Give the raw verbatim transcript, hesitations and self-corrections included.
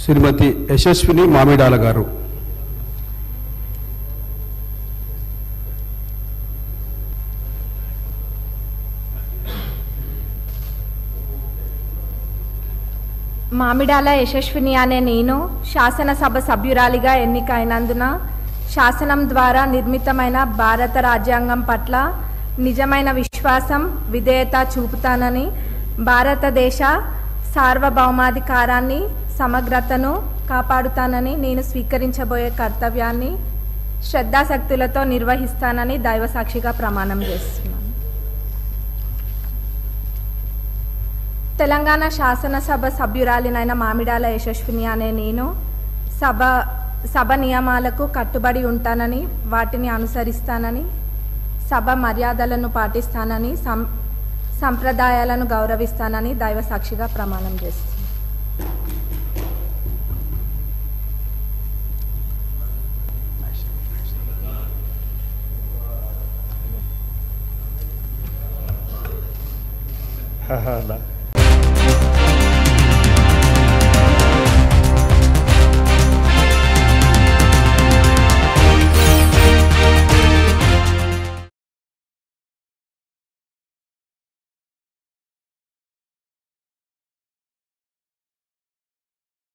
శ్రీమతి యశస్విని మామిడాల గారు. మామిడాల యశస్విని అనే నేను శాసనసభ సభ్యురాలిగా ఎన్నికైనందున శాసనం ద్వారా నిర్మితమైన భారత రాజ్యాంగం పట్ల నిజమైన విశ్వాసం, విధేయత చూపుతానని, భారతదేశ సార్వభౌమాధికారాన్ని, సమగ్రతను కాపాడుతానని, నేను స్వీకరించబోయే కర్తవ్యాన్ని శ్రద్ధాశక్తులతో నిర్వహిస్తానని దైవసాక్షిగా ప్రమాణం చేస్తున్నాను. తెలంగాణ శాసనసభ సభ్యురాలినైన మామిడాల యశస్విని అనే నేను సభ సభ నియమాలకు కట్టుబడి ఉంటానని, వాటిని అనుసరిస్తానని, సభ మర్యాదలను పాటిస్తానని, సం సంప్రదాయాలను గౌరవిస్తానని దైవసాక్షిగా ప్రమాణం చేస్తున్నాను. Ha ha,